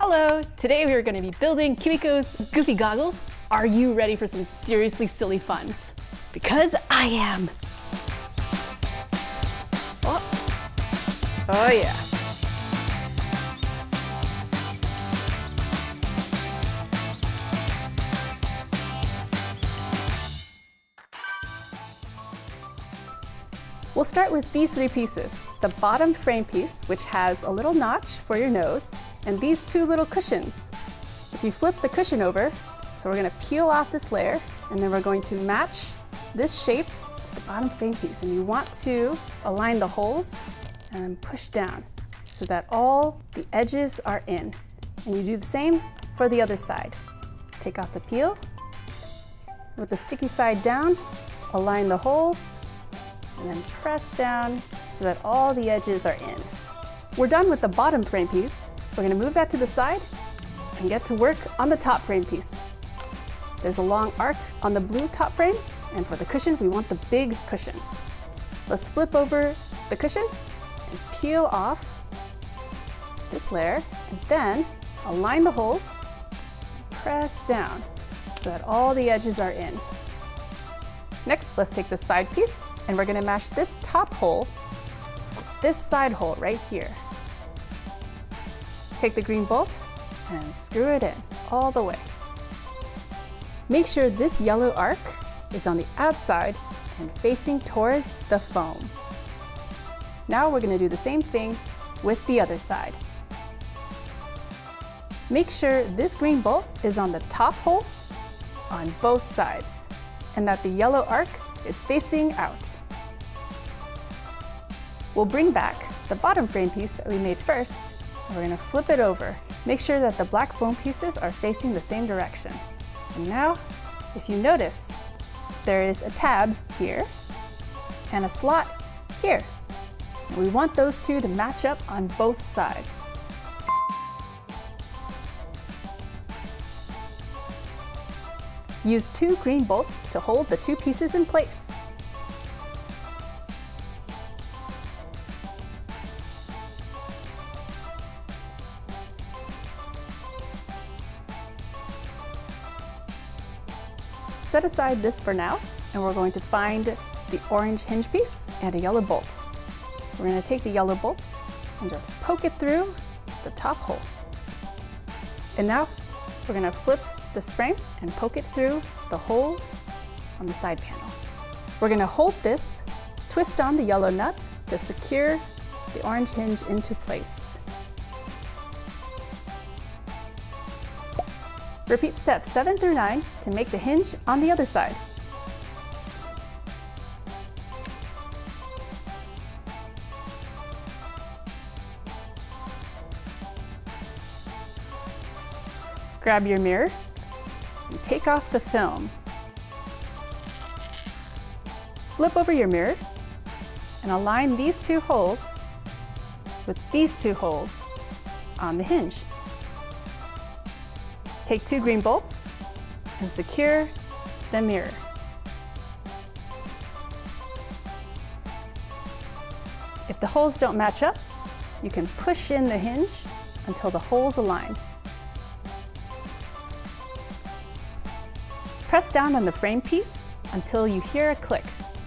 Hello! Today we are going to be building KiwiCo's Goofy Goggles. Are you ready for some seriously silly fun? Because I am! Oh yeah! We'll start with these three pieces. The bottom frame piece, which has a little notch for your nose, and these two little cushions. If you flip the cushion over, so we're going to peel off this layer, and then we're going to match this shape to the bottom frame piece. And you want to align the holes and push down so that all the edges are in. And you do the same for the other side. Take off the peel. With the sticky side down, align the holes, and then press down so that all the edges are in. We're done with the bottom frame piece. We're going to move that to the side and get to work on the top frame piece. There's a long arc on the blue top frame, and for the cushion, we want the big cushion. Let's flip over the cushion and peel off this layer, and then align the holes, press down so that all the edges are in. Next, let's take the side piece, and we're going to match this top hole, this side hole right here. Take the green bolt and screw it in all the way. Make sure this yellow arc is on the outside and facing towards the foam. Now we're going to do the same thing with the other side. Make sure this green bolt is on the top hole on both sides, and that the yellow arc is facing out. We'll bring back the bottom frame piece that we made first, and we're going to flip it over. Make sure that the black foam pieces are facing the same direction. And now, if you notice, there is a tab here and a slot here. And we want those two to match up on both sides. Use two green bolts to hold the two pieces in place. Set aside this for now, and we're going to find the orange hinge piece and a yellow bolt. We're going to take the yellow bolt and just poke it through the top hole. And now we're going to flip this frame and poke it through the hole on the side panel. We're going to hold this, twist on the yellow nut to secure the orange hinge into place. Repeat steps 7 through 9 to make the hinge on the other side. Grab your mirror and take off the film. Flip over your mirror and align these two holes with these two holes on the hinge. Take two green bolts and secure the mirror. If the holes don't match up, you can push in the hinge until the holes align. Press down on the frame piece until you hear a click.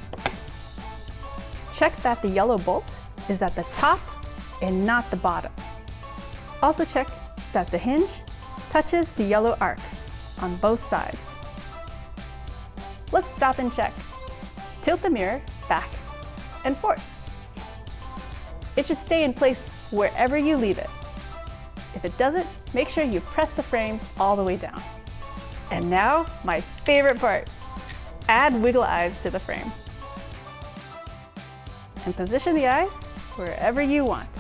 Check that the yellow bolt is at the top and not the bottom. Also check that the hinge touches the yellow arc on both sides. Let's stop and check. Tilt the mirror back and forth. It should stay in place wherever you leave it. If it doesn't, make sure you press the frames all the way down. And now, my favorite part. Add wiggle eyes to the frame. And position the eyes wherever you want.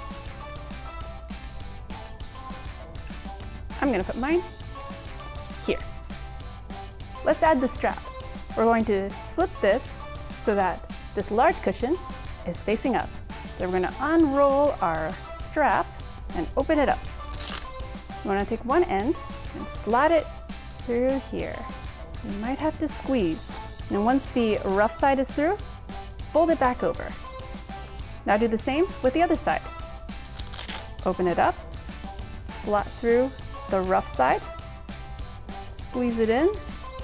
I'm going to put mine here. Let's add the strap. We're going to flip this so that this large cushion is facing up. Then we're going to unroll our strap and open it up. We want to take one end and slide it through here. You might have to squeeze. And once the rough side is through, fold it back over. Now do the same with the other side. Open it up, slot through the rough side, squeeze it in,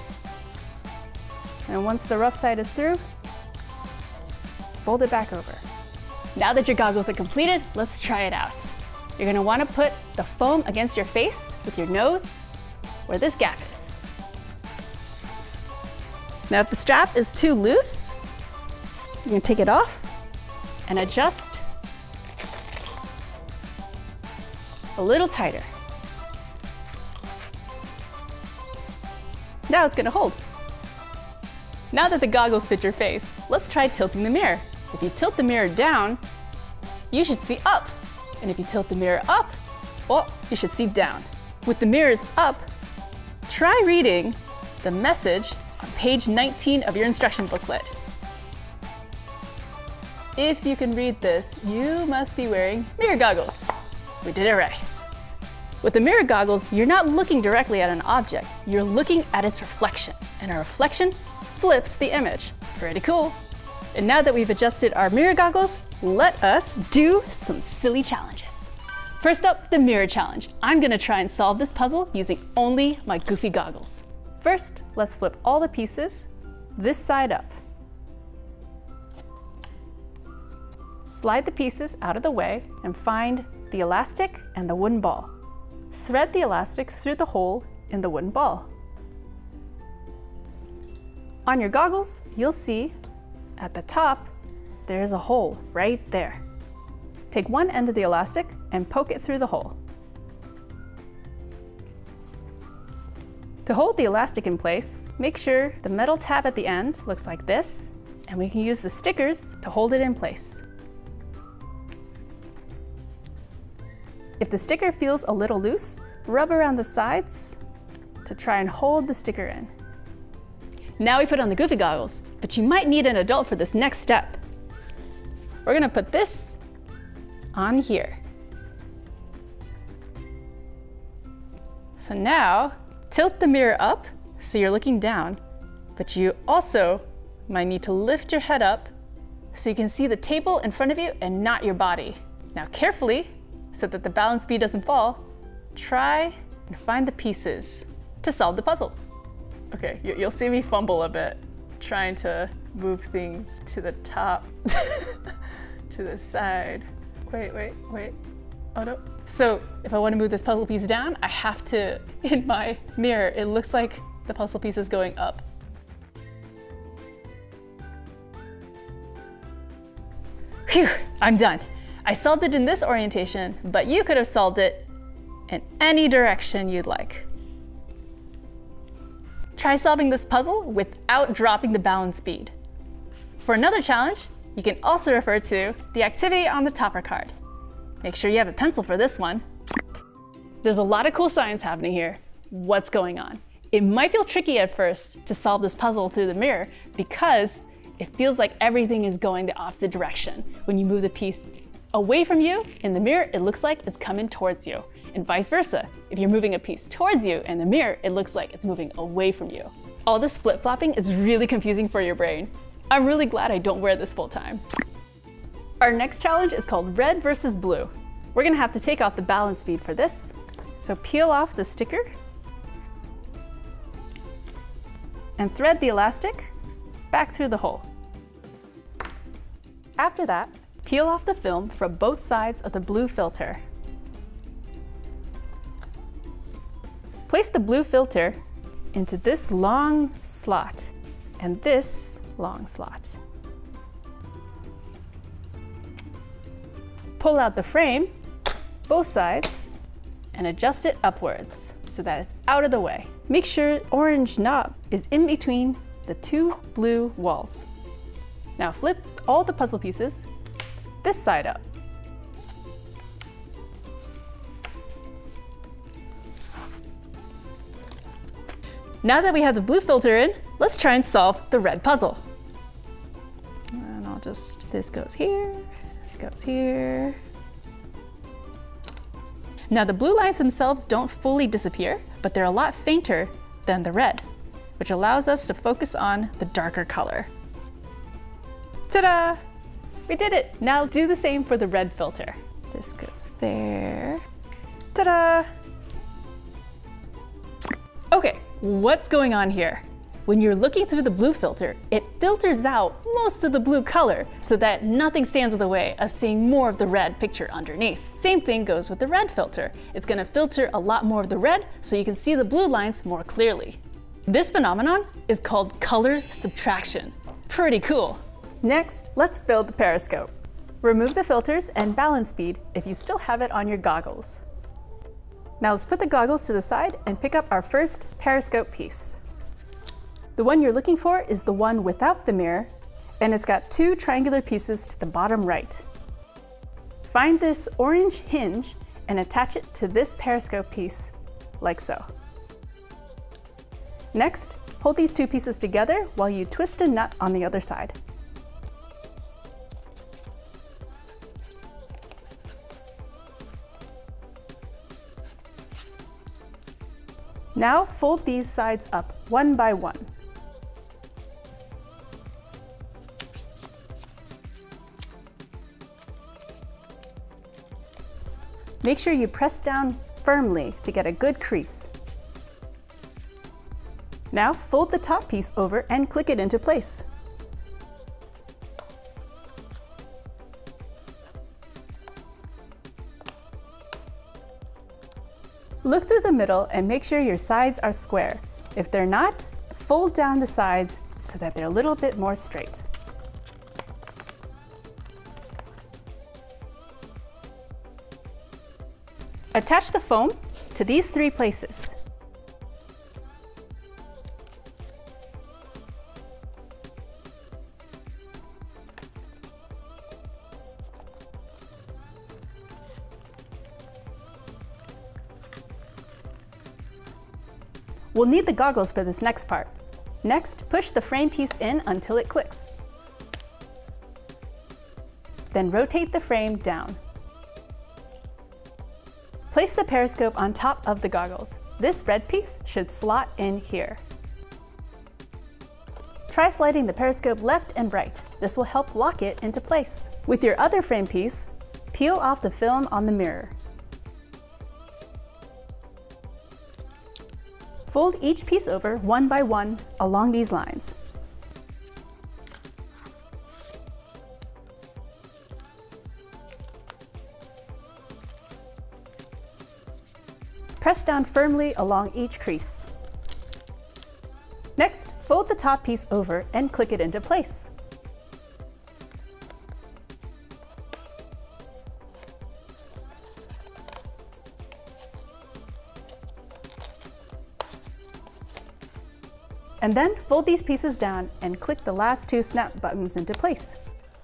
and once the rough side is through, fold it back over. Now that your goggles are completed, let's try it out. You're gonna wanna put the foam against your face with your nose where this gap is. Now if the strap is too loose, you're gonna take it off and adjust a little tighter. Now it's gonna hold. Now that the goggles fit your face, let's try tilting the mirror. If you tilt the mirror down, you should see up. And if you tilt the mirror up, well, you should see down. With the mirrors up, try reading the message on page 19 of your instruction booklet. If you can read this, you must be wearing mirror goggles. We did it right. With the mirror goggles, you're not looking directly at an object, you're looking at its reflection, and a reflection flips the image. Pretty cool. And now that we've adjusted our mirror goggles, let us do some silly challenges. First up, the mirror challenge. I'm gonna try and solve this puzzle using only my goofy goggles. First, let's flip all the pieces this side up. Slide the pieces out of the way and find the elastic and the wooden ball. Thread the elastic through the hole in the wooden ball. On your goggles, you'll see at the top, there's a hole right there. Take one end of the elastic and poke it through the hole. To hold the elastic in place, make sure the metal tab at the end looks like this, and we can use the stickers to hold it in place. If the sticker feels a little loose, rub around the sides to try and hold the sticker in. Now we put on the goofy goggles, but you might need an adult for this next step. We're gonna put this on here. So now, tilt the mirror up so you're looking down, but you also might need to lift your head up so you can see the table in front of you and not your body. Now carefully, so that the balance bead doesn't fall, try and find the pieces to solve the puzzle. Okay, you'll see me fumble a bit, trying to move things to the top, to the side. Wait. Oh no. So if I want to move this puzzle piece down, I have to, in my mirror, it looks like the puzzle piece is going up. Phew, I'm done. I solved it in this orientation, but you could have solved it in any direction you'd like. Try solving this puzzle without dropping the balance bead. For another challenge, you can also refer to the activity on the topper card. Make sure you have a pencil for this one. There's a lot of cool science happening here. What's going on? It might feel tricky at first to solve this puzzle through the mirror because it feels like everything is going the opposite direction. When you move the piece away from you, in the mirror, it looks like it's coming towards you. And vice versa. If you're moving a piece towards you in the mirror, it looks like it's moving away from you. All this flip-flopping is really confusing for your brain. I'm really glad I don't wear this full time. Our next challenge is called red versus blue. We're gonna have to take off the balance bead for this. So peel off the sticker and thread the elastic back through the hole. After that, peel off the film from both sides of the blue filter. Place the blue filter into this long slot and this long slot. Pull out the frame, both sides, and adjust it upwards so that it's out of the way. Make sure orange knob is in between the two blue walls. Now flip all the puzzle pieces this side up. Now that we have the blue filter in, let's try and solve the red puzzle. And this goes here, this goes here. Now the blue lines themselves don't fully disappear, but they're a lot fainter than the red, which allows us to focus on the darker color. Ta-da! We did it! Now do the same for the red filter. This goes there, Ta-da! Okay, what's going on here? When you're looking through the blue filter, it filters out most of the blue color so that nothing stands in the way of seeing more of the red picture underneath. Same thing goes with the red filter. It's going to filter a lot more of the red so you can see the blue lines more clearly. This phenomenon is called color subtraction. Pretty cool. Next, let's build the periscope. Remove the filters and balance bead if you still have it on your goggles. Now let's put the goggles to the side and pick up our first periscope piece. The one you're looking for is the one without the mirror, and it's got two triangular pieces to the bottom right. Find this orange hinge and attach it to this periscope piece, like so. Next, hold these two pieces together while you twist a nut on the other side. Now fold these sides up one by one. Make sure you press down firmly to get a good crease. Now fold the top piece over and click it into place. Look through the middle and make sure your sides are square. If they're not, fold down the sides so that they're a little bit more straight. Attach the foam to these three places. We'll need the goggles for this next part. Next, push the frame piece in until it clicks. Then rotate the frame down. Place the periscope on top of the goggles. This red piece should slot in here. Try sliding the periscope left and right. This will help lock it into place. With your other frame piece, peel off the film on the mirror. Fold each piece over one by one along these lines. Press down firmly along each crease. Next, fold the top piece over and click it into place. And then fold these pieces down and click the last two snap buttons into place.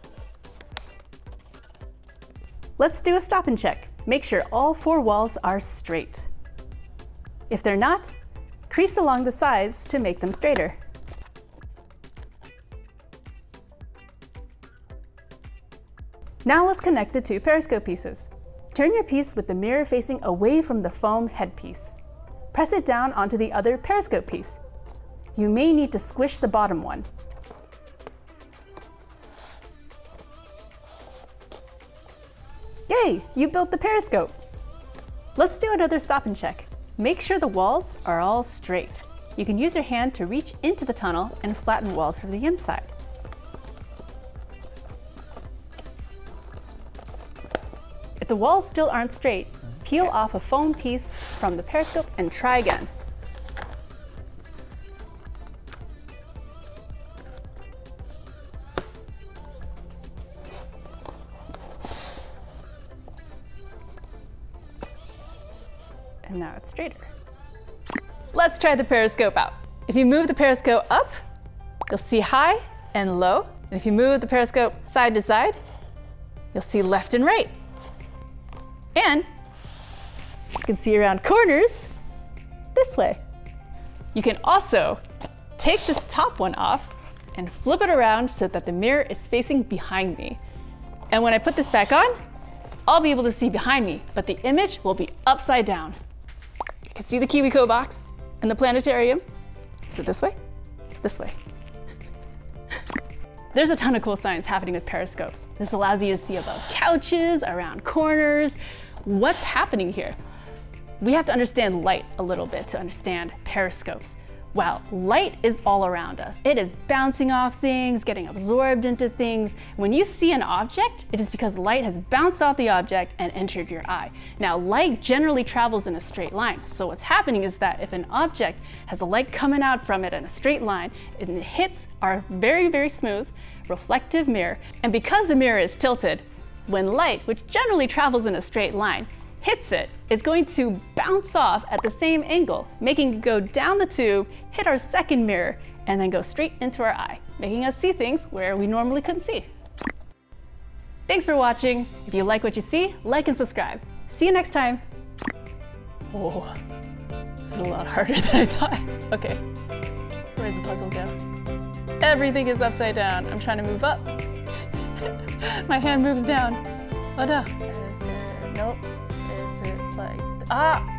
Let's do a stop and check. Make sure all four walls are straight. If they're not, crease along the sides to make them straighter. Now let's connect the two periscope pieces. Turn your piece with the mirror facing away from the foam headpiece. Press it down onto the other periscope piece. You may need to squish the bottom one. Yay! You built the periscope! Let's do another stop and check. Make sure the walls are all straight. You can use your hand to reach into the tunnel and flatten walls from the inside. If the walls still aren't straight, peel off a foam piece from the periscope and try again. And now it's straighter. Let's try the periscope out. If you move the periscope up, you'll see high and low. And if you move the periscope side to side, you'll see left and right. And you can see around corners this way. You can also take this top one off and flip it around so that the mirror is facing behind me. And when I put this back on, I'll be able to see behind me, but the image will be upside down. You can see the KiwiCo box and the planetarium. Is it this way? This way. There's a ton of cool science happening with periscopes. This allows you to see above couches, around corners. What's happening here? we have to understand light a little bit to understand periscopes. Well, light is all around us. It is bouncing off things, getting absorbed into things. When you see an object, it is because light has bounced off the object and entered your eye. Now, light generally travels in a straight line. So what's happening is that if an object has a light coming out from it in a straight line, and it hits our very, very smooth reflective mirror, and because the mirror is tilted, when light, which generally travels in a straight line, hits it, it's going to bounce off at the same angle, making it go down the tube, hit our second mirror, and then go straight into our eye, making us see things where we normally couldn't see. Thanks for watching. If you like what you see, like and subscribe. See you next time. Oh, this is a lot harder than I thought. Okay, where'd the puzzle go? Everything is upside down. I'm trying to move up. My hand moves down. Oh no. Nope. Like, ah!